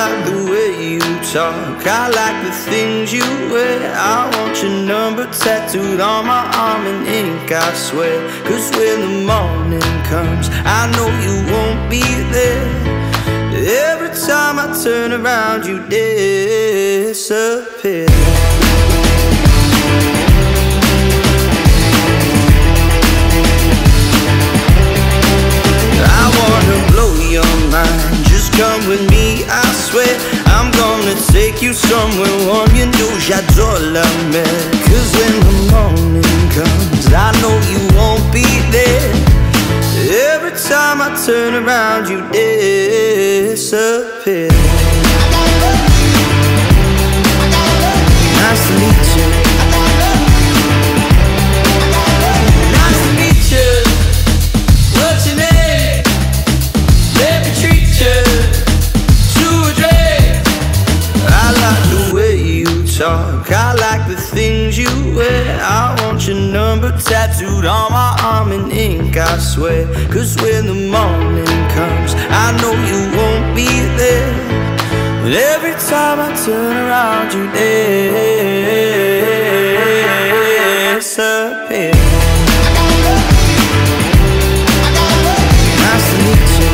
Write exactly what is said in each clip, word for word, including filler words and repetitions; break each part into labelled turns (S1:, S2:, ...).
S1: like the way you talk, I like the things you wear. I want your number tattooed on my arm in ink, I swear. Cause when the morning comes, I know you won't be there. Every time I turn around, you disappear. I wanna blow your mind, just come with me, I swear. I'm gonna take you somewhere warm, you know j'adore la mer. Cause when the morning comes, I know you won't be there. Every time I turn around, you disappear. Nice to meet you. Nice to meet you. What's your name? Let me treat you to a drink. I like the way you talk, I like the things you wear. I want your number tattooed on my arm in ink, I swear. Cause when the morning comes, I know you won't be there. But every time I turn around, you disappear. Nice to meet you.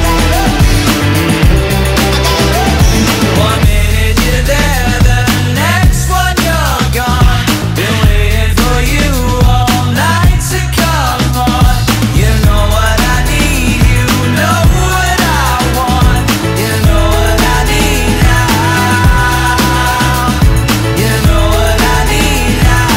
S1: One minute you're there, the next one you're gone. Been waiting for you all night to come on. You know what I need, you know what I want. You know what I need now. You know what I need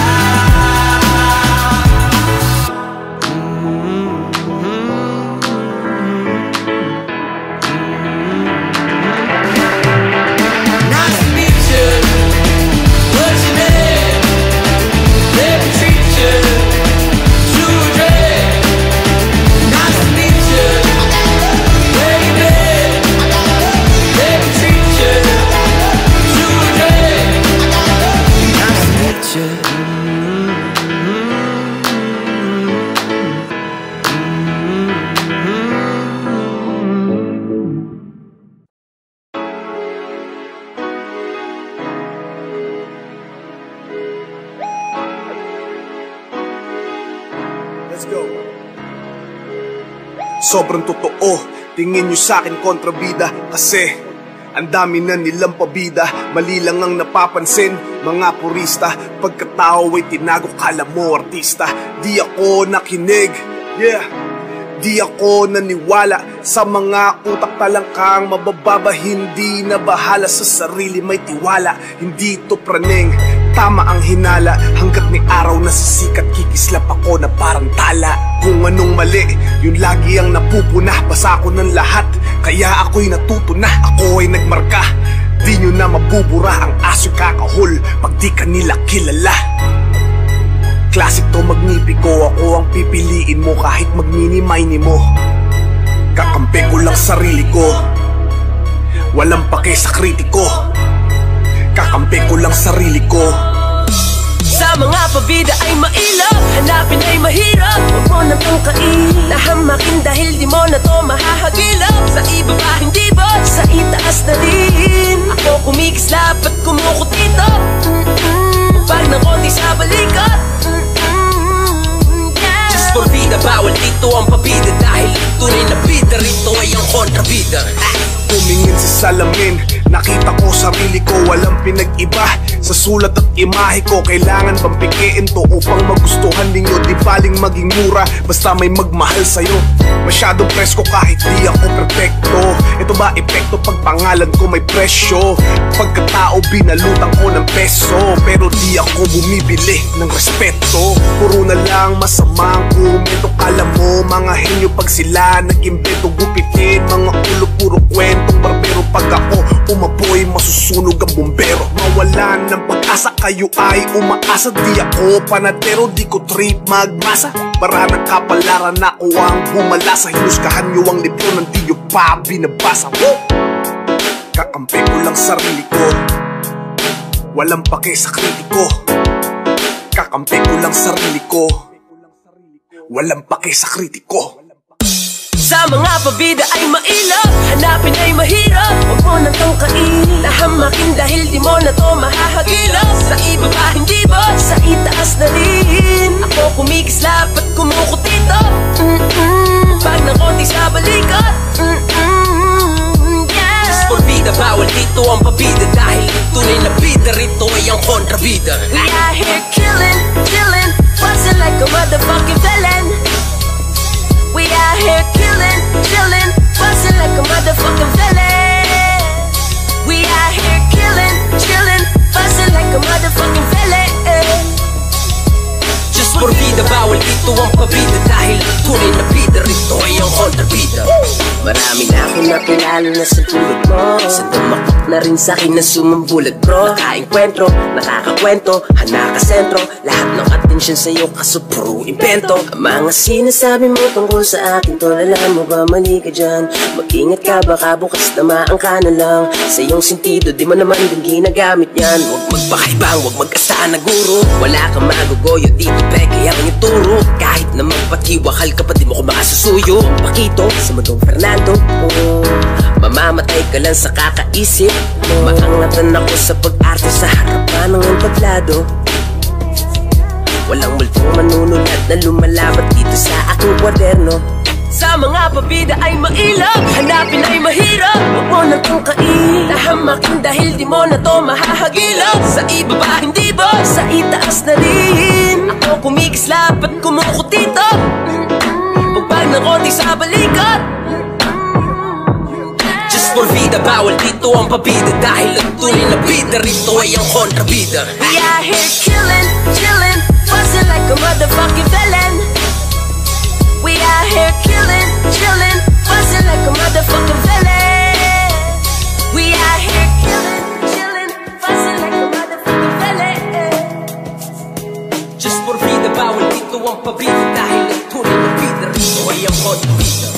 S1: Nice to meet you. What's your name? Let me treat you to a drink. Nice to meet you, baby. Let me treat you to a drink. Nice to meet you.
S2: Let's go. Sobrang totoo, tingin nyo sa'kin kontrabida. Kasi ang dami na nilang pabida, mali lang ang napapansin, mga purista. Pagkatao ay tinago, kala mo artista. Di ako nakinig, yeah. Di ako naniwala sa mga utak talangkang mabababa. Hindi na bahala sa sarili, may tiwala. Hindi to praning, tama ang hinala. Hanggat may araw na sisikat, kikislap ako na parang tala. Kung anong mali, yun lagi ang napupuna. Basa ko ng lahat, kaya ako'y natuto na. Ako ay nagmarka, di nyo na mabubura. Ang aso'y kakahol pag di ka nila kilala. Classic to, magnipiko. Ako ang pipiliin mo kahit magmini-mini mo. Kakampi ko lang sarili ko, walang pake sa kritiko. Kakampi ko lang sarili ko.
S3: Sa mga pabida ay mailap, hanapin ay mahirap. Huwag mo na pong kailahamakin dahil di mo na to mahahagilap. Sa ibaba hindi ba, sa itaas na rin. Ako kumikislap at kumukot dito. Pag ng konti sa balikat. Just for vida, bawal dito ang pabida. Dahil tunay na bida, rito ay ang kontrabida.
S2: Tumingin sa salamin, nakita ko sarili ko, walang pinag-iba. Sa sulat at imahe ko, kailangan bang pikiin to upang magustuhan ninyo? Di baling maging mura, basta may magmahal sa'yo. Masyadong presko kahit di ako perfecto. Ito ba epekto pag pangalan ko may presyo? Pagkatao binalutan ko ng peso, pero di ako bumibili ng respeto. Puro na lang masamang komento. Kala mo mga henyo pag sila nag-imbento, gupitin mga ulo, puro kwentong barbero. Pag ako umapoy, masusunog ang bumbero. Mawalan ng pag-asa, kayo ay umaasa. Di ako panadero, di ko trip magmasa. Para ng kapalaran ako ang bumalasa. Hinusgahan nyo ang libro ng di nyo pa binabasa. Woo! Kakampi ko lang sarili ko, walang pake sa kritiko. Kakampi ko lang sarili ko, walang pake sa kritiko.
S3: Sa mga pabida ay mailap, hanapin ay mahirap. Huwag mo na tong kainin, nahamakin dahil di mo na to mahahagilap. Sa iba ba hindi ba? Sa itaas na rin. Ako kumikislap at kumukutito. Mm-mm. Pag nakonti sa balikat. Mm-mm. Yeah. Just for vida, bawal dito ang pabida. Dahil tunay na bida, rito ay ang kontrabida. We are here killing, killing, buzzing like a motherfucking felon. We out here killing, chilling, buzzing like a motherfucking villain. We out here killing, chilling, buzzing like a motherfucking villain. Just for vida, bawal dito ang pabida. Dahil tunay na bida, rito ay ang kontrabida. Marami na akong nakilala na sa tulad mo. Sa tumakot na rin sa'kin na sumambulat bro. Nakainkwentro, nakakakwento, hanaka-sentro. Lahat ng atensyon sa'yo kaso puro invento. Ang mga sinasabi mo tungkol sa akin tol, alam mo ba mali ka dyan? Mag-ingat ka baka bukas tamaan ka na lang. Sa iyong sentido di mo naman din ginagamit yan. Huwag magpakaibang, huwag mag-asahan na guro. Wala kang magugoyo dito peke ang ituro. Kahit na magpatiwakal ka pa di mo ko makasusuyo. Pakito sa mundong Fernando, oh, mamamatay ka lang sa kakaisip mo. Maangatan ako sa pag-arte sa harapan ng entablado. Walang multong manunulat na lumalabat dito sa aking kwaderno. Sa mga pabida ay mailap, hanapin ay mahirap. Huwag mo na tong kainin, nahamakin dahil di mo na to mahahagilap. Sa iba ba hindi ba? Sa itaas na rin. Ako kumikislap at kumukutito. Pagpag ng konti sa balikat. Just for vida, bawal dito ang pabida. Dahil ang tunay na bida, rito ay ang kontrabida. We out here killing, chilling, buzzing like a motherfucking felon. We out here killing, chilling, buzzing like a motherfucking villain. We out here killing, chilling, buzzing like a motherfucking villain. Just for vida, bawal dito ang pabida. Dahil ang tunay na bida, rito ay ang kontrabida.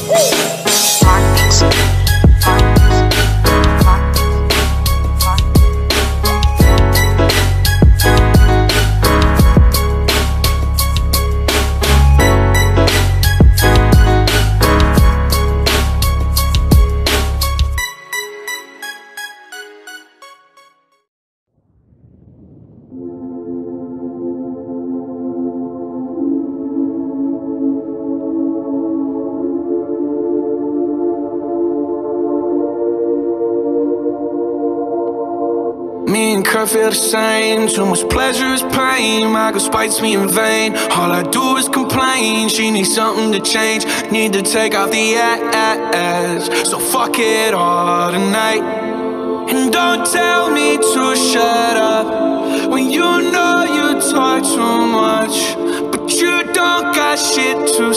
S4: Me and Kurt feel the same. Too much pleasure is pain. My girl spites me in vain. All I do is complain. She needs something to change. Need to take off the ass. So fuck it all tonight. And don't tell me to shut up when you know you talk too much, but you don't got shit to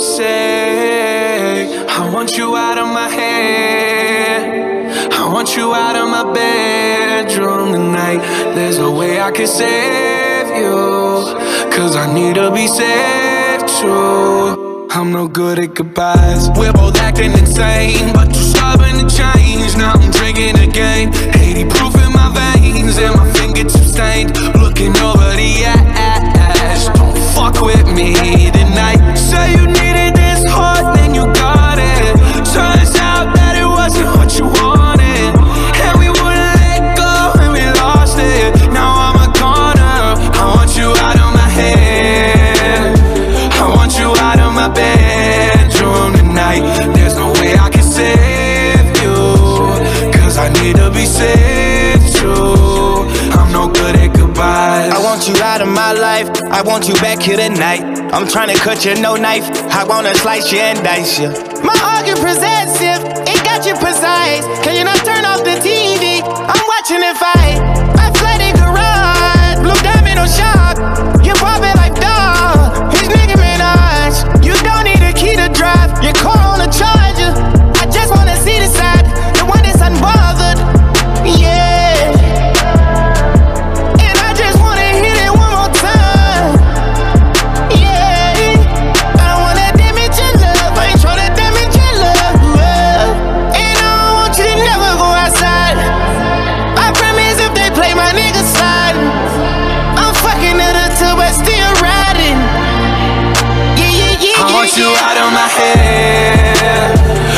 S4: say. I want you out of my head. I want you out of my bedroom tonight. There's no way I can save you, cause I need to be saved too. I'm no good at goodbyes. We're both acting insane, but you're stubborn to change. Now I'm drinking again, eighty proof in my veins, and my fingertips stained. Looking over the ash. Don't fuck with me tonight. Say you needed this hard, then you got it. Turns out that it wasn't what you wanted, and we wouldn't let go, and we lost it. Now I'm a goner. I want you out of my head. I want you out of my bedroom tonight. There's no way I can save you, cause I need to be saved too. I'm no good at goodbyes. I want you out of my life. I want you back here tonight. I'm trying to cut you, no knife. I wanna slice you and dice you. My heart get possessive, it got you precise. Can you not turn off the T V? I'm watching it fight. I flooded garage, blue diamond on shock. You pop it like dog, he's Nicki Minaj. You don't need a key to drive, your car on a charger. I just wanna see the side, the one that's unbothered. Yeah. And I just wanna hit it one more time. Yeah. I don't wanna damage your love, I ain't tryna damage your love. And I don't want you to never go outside. I promise if they play my nigga side, I'm fucking it up till but still riding. Yeah, yeah, yeah, I want you out of my head.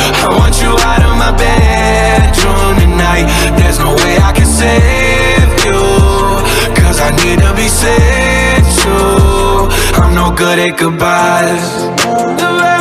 S4: my bedroom tonight. There's no way I can save you, cause I need to be saved too. I'm no good at goodbyes.